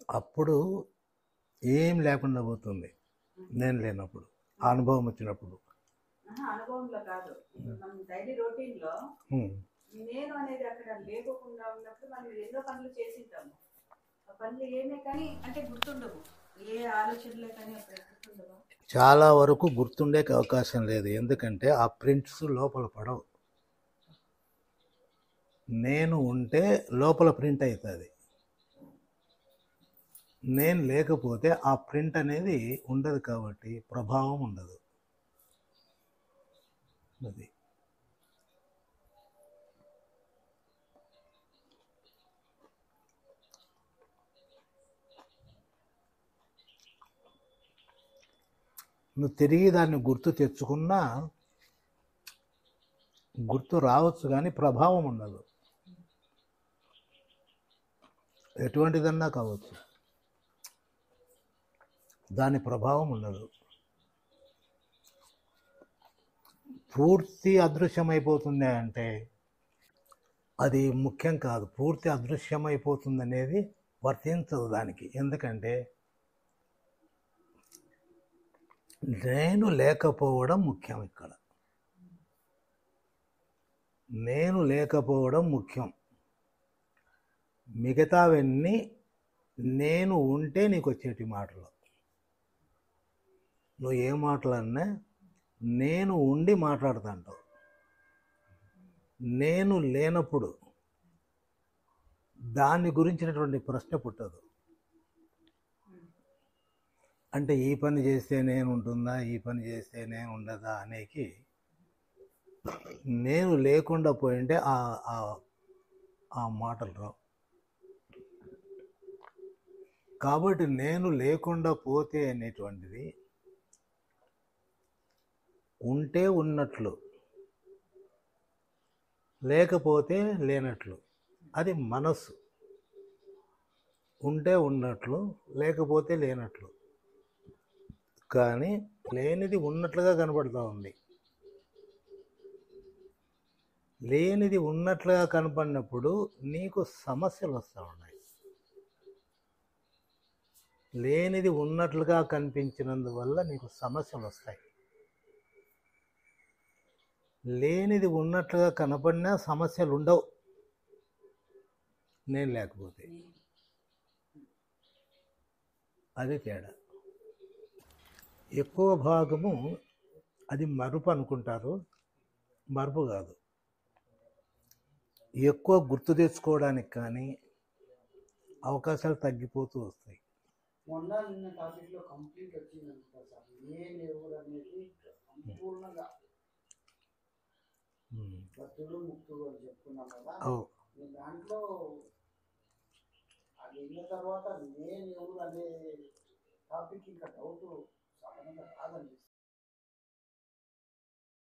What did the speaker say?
అప్పుడు ఏం లేకుండా పోతుంది నేను లేనప్పుడు, ఆ అనుభవం వచ్చినప్పుడు. అనుభవంలో కాదు, ఇప్పుడు మనం డైలీ రొటీన్ లో నేను అనేది అక్కడ లేకుండా ఉన్నప్పుడు మనం ఎన్నో పనులు చేసింటాము. ఆ పనులు ఏమే కానీ అంటే గుర్తుండవు, ఏ ఆలోచనలే కానీ అక్కడ గుర్తుండవు. చాలా వరకు గుర్తుండే అవకాశం లేదు, ఎందుకంటే ఆ ప్రింట్స్ లోపల పడవు. నేను ఉంటే లోపల ప్రింట్ అవుతుంది, నేను లేకపోతే ఆ ప్రింట్ అనేది ఉండదు, కాబట్టి ప్రభావం ఉండదు. అది నువ్వు తిరిగి దాన్ని గుర్తు తెచ్చుకున్నా గుర్తు రావచ్చు, కానీ ప్రభావం ఉండదు. ఎటువంటిదన్నా కావచ్చు, దాని ప్రభావం ఉండదు. పూర్తి అదృశ్యమైపోతుంది అంటే అది ముఖ్యం కాదు. పూర్తి అదృశ్యమైపోతుంది అనేది వర్తించదు దానికి, ఎందుకంటే నేను లేకపోవడం ముఖ్యం. ఇక్కడ నేను లేకపోవడం ముఖ్యం, మిగతావన్నీ నేను ఉంటే నీకు వచ్చేటి మాటలు. నువ్వు ఏ మాటలన్నా నేను ఉండి మాట్లాడుతుంటావు. నేను లేనప్పుడు దాని గురించినటువంటి ప్రశ్న పుట్టదు. అంటే ఈ పని చేస్తే నేను ఉంటుందా, ఈ పని చేస్తే నేను ఉండదా అనేకి నేను లేకుండా పోయింటే ఆ మాటలు రావు. కాబట్టి నేను లేకుండా పోతే అనేటువంటిది ఉంటే ఉన్నట్లు, లేకపోతే లేనట్లు. అది మనస్సు. ఉంటే ఉన్నట్లు, లేకపోతే లేనట్లు. కానీ లేనిది ఉన్నట్లుగా కనబడుతూ ఉంది. లేనిది ఉన్నట్లుగా కనపడినప్పుడు నీకు సమస్యలు వస్తూ ఉన్నాయి. లేనిది ఉన్నట్లుగా కనిపించినందువల్ల నీకు సమస్యలు వస్తాయి. లేనిది ఉన్నట్లుగా కనపడినా సమస్యలు ఉండవు నేను లేకపోతే. అది తేడా. ఎక్కువ భాగము అది మరుపు అనుకుంటారు, మరుపు కాదు. ఎక్కువ గుర్తు తెచ్చుకోవడానికి కానీ అవకాశాలు తగ్గిపోతూ వస్తాయి. మొన్న నిన్న టాపిక్లో కంప్లీట్ వచ్చింది సార్. నేను ఎవరు అనేది సంపూర్ణంగా భక్తులు ముక్తులు అని చెప్పుకున్నాం కదా. దాంట్లో అది విన్న తర్వాత నేను ఎవరు అనే టాపిక్ ఇంకా డౌట్ సాధారణంగా రాదండి.